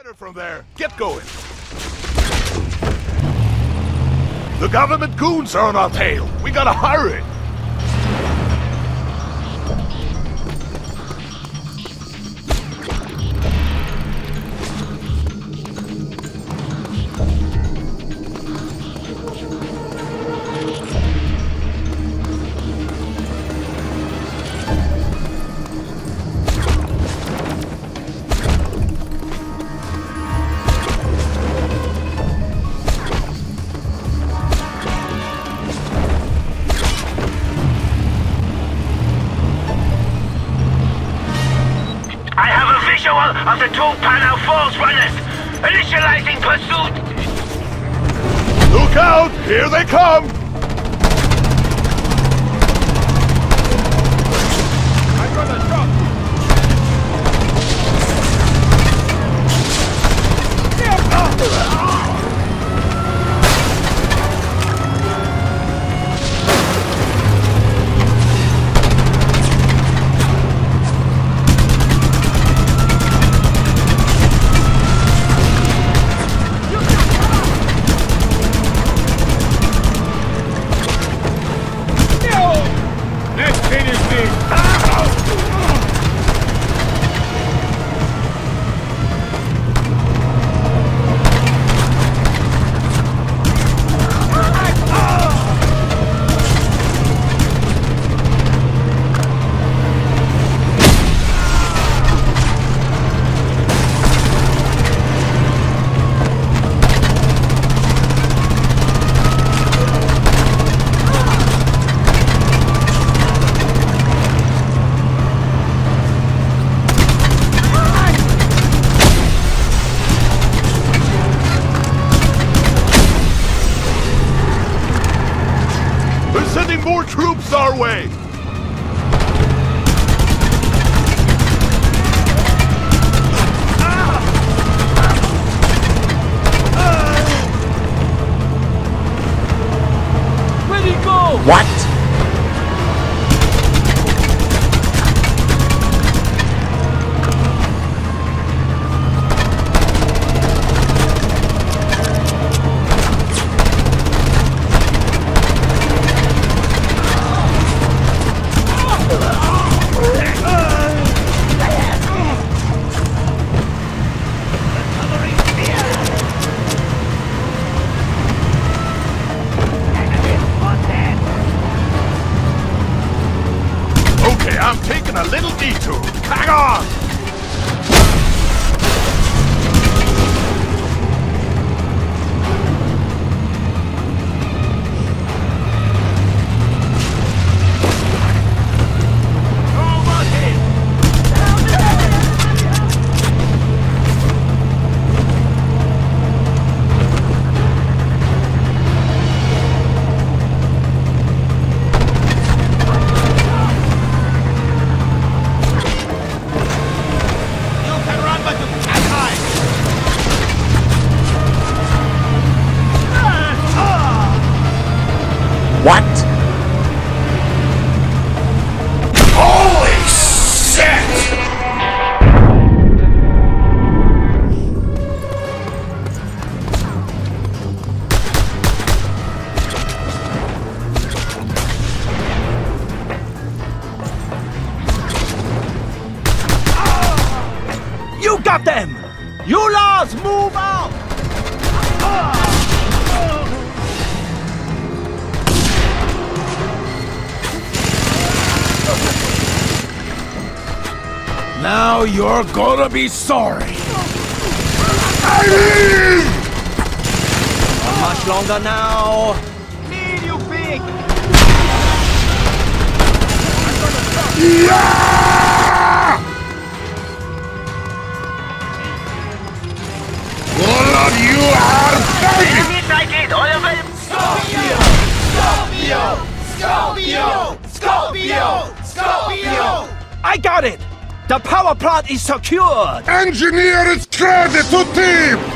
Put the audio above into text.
Better from there. Get going. The government goons are on our tail. We gotta hurry. Of the two Panel Falls runners! Initializing pursuit! Look out! Here they come! I'm gonna drop! Sending more troops our way! Where'd he go? What? I'm taking a little detour. Hang on! What? Holy shit! You got them! You lads, move out! Now you're gonna be sorry. Not much longer now. Need you big. Yeah! All of you are dying! Scorpio! I got it! The power plant is secured! Engineer is credit to team!